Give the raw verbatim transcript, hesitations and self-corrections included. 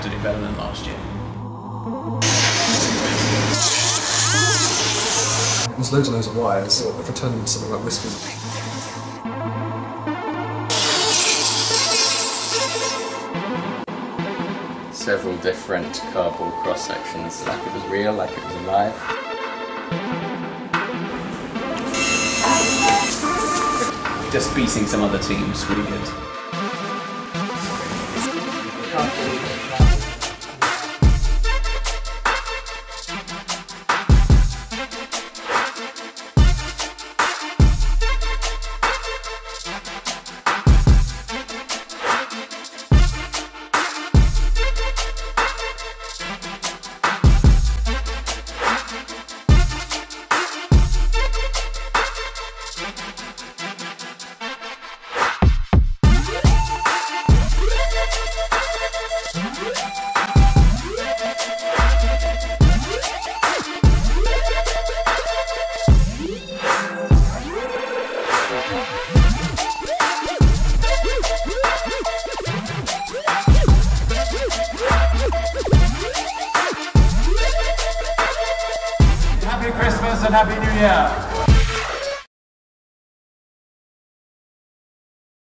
to do better than last year. There's loads and loads of wires, so if I turn them into something like whiskers. Several different cardboard cross sections, like it was real, like it was alive. Just beating some other teams really good. Happy Christmas and Happy New Year!